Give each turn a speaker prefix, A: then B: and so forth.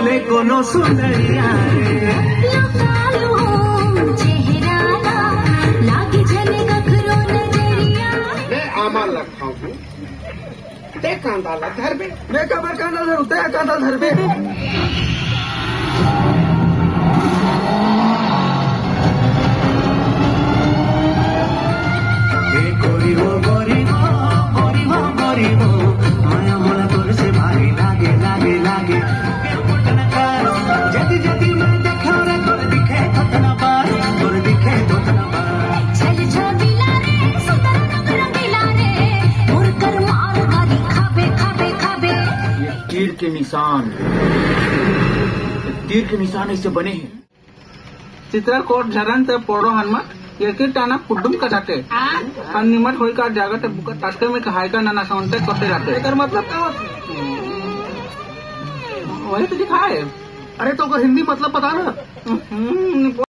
A: ले कोनो सुंदरिया रे
B: आमा लगता हूँ ते कांदा धर बे
A: मैं कबर कांदा धरू ते कांदा धर बे माया मोला तोर से भारी लागे लागे लागे जदी जदी मैं देखा रे तोर दिखे कतना बार तोर दिखे कतना बार
C: चल छबिला रे सुतर नगर गिला रे मोर कर मार गारी खाबे खाबे खाबे।
A: ये तीर के निशान इससे बने हैं। चित्रकोट झरण ते पोड़ो हनुमान एके टाना कुडुम का जाते और निमट होई का जागा ते बुका ताटके में कहाय का नाना साउंड ते करते जाते एकर मतलब का वही तो दिखाए।
B: अरे तो हिंदी मतलब बता ना।